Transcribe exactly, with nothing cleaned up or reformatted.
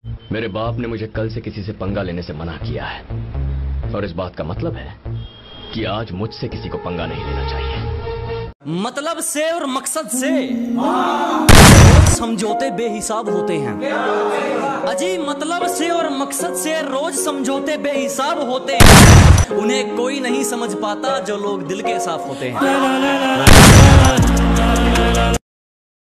मेरे बाप ने मुझे कल से किसी से पंगा लेने से मना किया है, और इस बात का मतलब है कि आज मुझसे किसी को पंगा नहीं लेना चाहिए। मतलब से और मकसद से समझौते बेहिसाब होते हैं अजी। मतलब से और मकसद से रोज समझौते बेहिसाब होते हैं। उन्हें कोई नहीं समझ पाता जो लोग दिल के साफ होते हैं।